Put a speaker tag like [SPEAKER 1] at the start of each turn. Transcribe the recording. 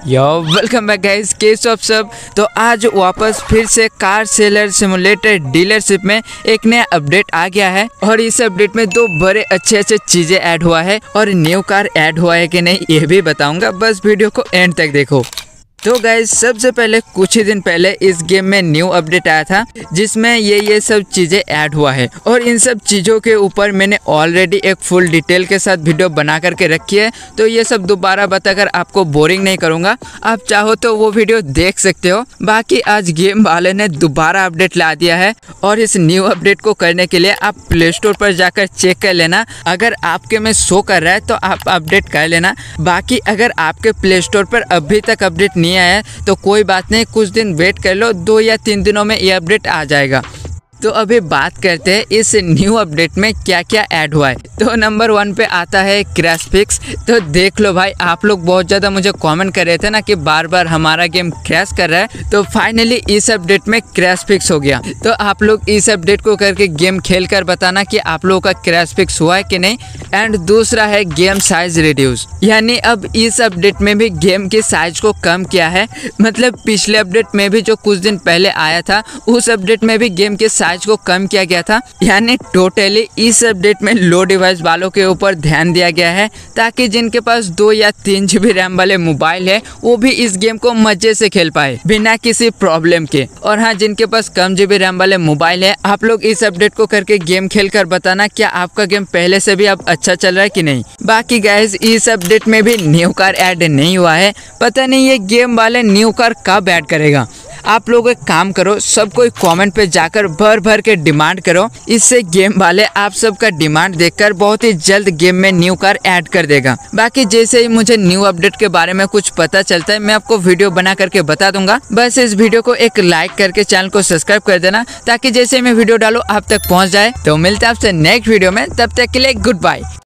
[SPEAKER 1] यो welcome back guys, केस ऑफ सब। तो आज वापस फिर से कार सेलर सिमुलेटर डीलरशिप में एक नया अपडेट आ गया है और इस अपडेट में दो बड़े अच्छे चीजें ऐड हुआ है और न्यू कार ऐड हुआ है कि नहीं ये भी बताऊंगा, बस वीडियो को एंड तक देखो। तो गाइस सबसे पहले कुछ ही दिन पहले इस गेम में न्यू अपडेट आया था जिसमें ये सब चीज़ें ऐड हुआ है और इन सब चीज़ों के ऊपर मैंने ऑलरेडी एक फुल डिटेल के साथ वीडियो बना करके रखी है। तो ये सब दोबारा बताकर आपको बोरिंग नहीं करूँगा, आप चाहो तो वो वीडियो देख सकते हो। बाकी आज गेम वाले ने दोबारा अपडेट ला दिया है और इस न्यू अपडेट को करने के लिए आप प्ले स्टोर पर जाकर चेक कर लेना। अगर आपके में शो कर रहा है तो आप अपडेट कर लेना। बाकी अगर आपके प्ले स्टोर पर अभी तक अपडेट नहीं आया है तो कोई बात नहीं, कुछ दिन वेट कर लो, 2 या 3 दिनों में ये अपडेट आ जाएगा। तो अभी बात करते हैं इस न्यू अपडेट में क्या क्या ऐड हुआ है। तो नंबर 1 पे आता है क्रैश फिक्स। तो देख लो भाई, आप लोग बहुत ज़्यादा मुझे कमेंट कर रहे थे ना कि बार बार हमारा गेम क्रैश कर रहा है, तो फाइनली इस अपडेट में क्रैश फिक्स हो गया। तो आप लोग इस अपडेट को करके गेम खेल कर बताना कि आप लोगों का क्रैश फिक्स हुआ है कि नहीं। एंड दूसरा है गेम साइज रिड्यूस, यानी अब इस अपडेट में भी गेम की साइज को कम किया है। मतलब पिछले अपडेट में भी जो कुछ दिन पहले आया था उस अपडेट में भी गेम के साइज को कम किया गया था। यानी टोटली इस अपडेट में लो डिवाइस वालों के ऊपर ध्यान दिया गया है ताकि जिनके पास 2 या 3 GB रैम वाले मोबाइल है वो भी इस गेम को मजे से खेल पाए बिना किसी प्रॉब्लम के। और हाँ, जिनके पास कम GB रैम वाले मोबाइल है, आप लोग इस अपडेट को करके गेम खेल कर बताना क्या आपका गेम पहले से भी अब अच्छा चल रहा है कि नहीं। बाकी गाइस इस अपडेट में भी न्यू कार ऐड नहीं हुआ है, पता नहीं ये गेम वाले न्यू कार कब ऐड करेगा। आप लोग एक काम करो, सब कोई कमेंट पे जाकर भर भर के डिमांड करो, इससे गेम वाले आप सबका डिमांड देखकर बहुत ही जल्द गेम में न्यू कार ऐड कर देगा। बाकी जैसे ही मुझे न्यू अपडेट के बारे में कुछ पता चलता है मैं आपको वीडियो बना करके बता दूंगा। बस इस वीडियो को एक लाइक करके चैनल को सब्सक्राइब कर देना ताकि जैसे मैं वीडियो डालूं आप तक पहुंच जाए। तो मिलते हैं आपसे नेक्स्ट वीडियो में, तब तक के लिए गुड बाय।